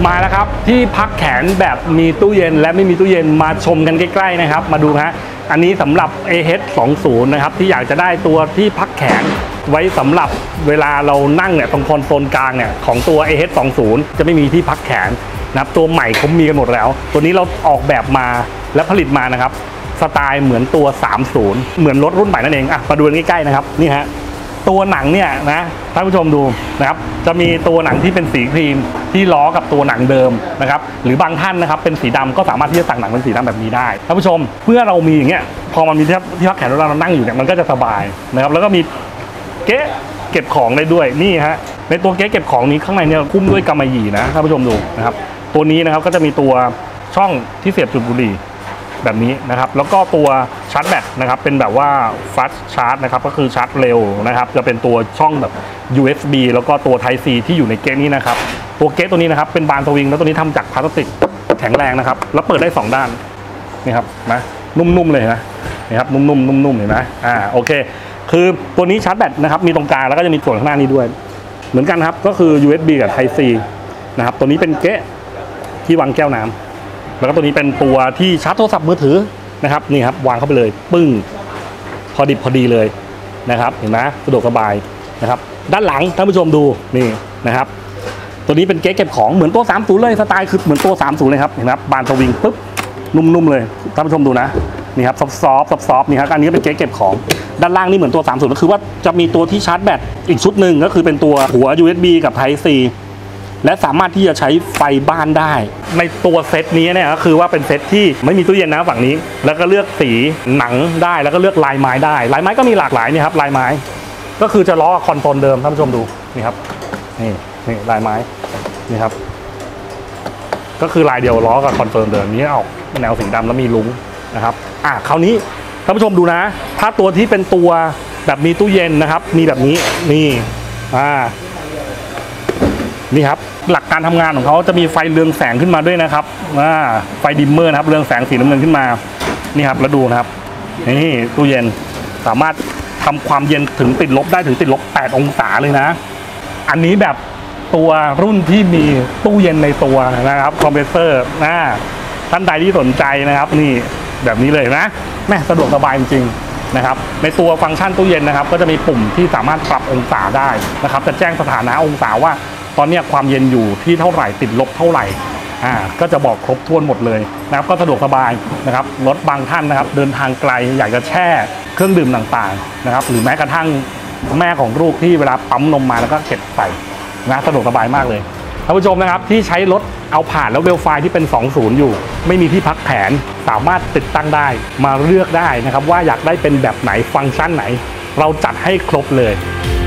มาแล้วครับที่พักแขนแบบมีตู้เย็นและไม่มีตู้เย็นมาชมกันใกล้ๆนะครับมาดูฮะอันนี้สำหรับ AH20 นะครับที่อยากจะได้ตัวที่พักแขนไว้สำหรับเวลาเรานั่งเนี่ยตรงคอนโซลกลางเนี่ยของตัว AH20 จะไม่มีที่พักแขนนะครับตัวใหม่เขามีกันหมดแล้วตัวนี้เราออกแบบมาและผลิตมานะครับสไตล์เหมือนตัว30เหมือนรถรุ่นใหม่นั่นเองมาดูกันใกล้ๆนะครับนี่ฮะตัวหนังเนี่ยนะท่านผู้ชมดูนะครับจะมีตัวหนังที่เป็นสีครีมที่ล้อกับตัวหนังเดิมนะครับหรือบางท่านนะครับเป็นสีดำก็สามารถที่จะสั่งหนังเป็นสีดำแบบนี้ได้ท่านผู้ชมเมื่อเรามีอย่างเงี้ยพอมันมีที่พักแขนเรานั่งอยู่เนี่ยมันก็จะสบายนะครับแล้วก็มีเก๊ะเก็บของได้ด้วยนี่ฮะในตัวเก๊ะเก็บของนี้ข้างในเนี่ยคุ้มด้วยกำมะหยี่นะท่านผู้ชมดูนะครับตัวนี้นะครับก็จะมีตัวช่องที่เสียบจุดบุหรี่แบบนี้นะครับแล้วก็ตัวชาร์จแบตนะครับเป็นแบบว่า fast charge นะครับก็คือชาร์จเร็วนะครับจะเป็นตัวช่องแบบ USB แล้วก็ตัว Type C ที่อยู่ในเกตนี้นะครับตัวเกตตัวนี้นะครับเป็นบานสวิงแล้วตัวนี้ทำจากพลาสติกแข็งแรงนะครับแล้วเปิดได้2ด้านนี่ครับนะนุ่มๆเลยนะนี่ครับนุ่มๆเห็นไหมโอเคคือตัวนี้ชาร์จแบตนะครับมีตรงกลางแล้วก็จะมีส่วนข้างหน้านี้ด้วยเหมือนกันครับก็คือ USB กับ Type C นะครับตัวนี้เป็นเกตที่วางแก้วน้ำแล้วก็ตัวนี้เป็นตัวที่ชาร์จโทรศัพท์มือถือนะครับนี่ครับวางเข้าไปเลยปึ้งพอดีเลยนะครับเห็นไหมสะดวกสบายนะครับด้านหลังท่านผู้ชมดูนี่นะครับตัวนี้เป็นเก๊ะเก็บของเหมือนตัว30เลยสไตล์คือเหมือนตัว30เลยครับเห็นไหมบานสวิงปุ๊บนุ่มๆเลยท่านผู้ชมดูนะนี่ครับซอฟต์นี่ครับอันนี้เป็นเก๊ะเก็บของด้านล่างนี่เหมือนตัว30ก็คือว่าจะมีตัวที่ชาร์จแบตอีกชุดหนึ่งก็คือเป็นตัวหัว USB กับ Type Cและสามารถที่จะใช้ไฟบ้านได้ในตัวเซตนี้เนี่ยก็คือว่าเป็นเซตที่ไม่มีตู้เย็นนะฝั่งนี้แล้วก็เลือกสีหนังได้แล้วก็เลือกลายไม้ได้ลายไม้ก็มีหลากหลายนี่ครับลายไม้ก็คือจะล้อคอนโซลเดิมท่านผู้ชมดูนี่ครับนี่ลายไม้นี่ครับก็คือลายเดียวล้อกับคอนโซลเดิมนี้ออกแนวสีดำแล้วมีลุ้งนะครับคราวนี้ท่านผู้ชมดูนะถ้าตัวที่เป็นตัวแบบมีตู้เย็นนะครับมีแบบนี้นี่นี่ครับหลักการทำงานของเขาจะมีไฟเรืองแสงขึ้นมาด้วยนะครับไฟดิมเมอร์นะครับเรืองแสงสีน้ำเงินขึ้นมานี่ครับแล้วดูนะครับนี่ตู้เย็นสามารถทำความเย็นถึงติดลบได้ถึงติดลบ8องศาเลยนะอันนี้แบบตัวรุ่นที่มีตู้เย็นในตัวนะครับคอมเพรสเซอร์ท่านใดที่สนใจนะครับนี่แบบนี้เลยนะแม่สะดวกสบายจริงๆนะครับในตัวฟังก์ชันตู้เย็นนะครับก็จะมีปุ่มที่สามารถปรับองศาได้นะครับจะแจ้งสถานะองศาว่าตอนนี้ความเย็นอยู่ที่เท่าไหร่ติดลบเท่าไหร่ก็จะบอกครบถ้วนหมดเลยนะครับก็สะดวกสบายนะครับรถบางท่านนะครับเดินทางไกลอยากจะแช่เครื่องดื่มต่างๆนะครับหรือแม้กระทั่งแม่ของลูกที่เวลาปั๊มนมมาแล้วก็เก็บใส่นะสะดวกสบายมากเลยท่านผู้ชมนะครับที่ใช้รถเอาผ่านแล้วเวลไฟที่เป็น20อยู่ไม่มีที่พักแผนสามารถติดตั้งได้มาเลือกได้นะครับว่าอยากได้เป็นแบบไหนฟังก์ชันไหนเราจัดให้ครบเลย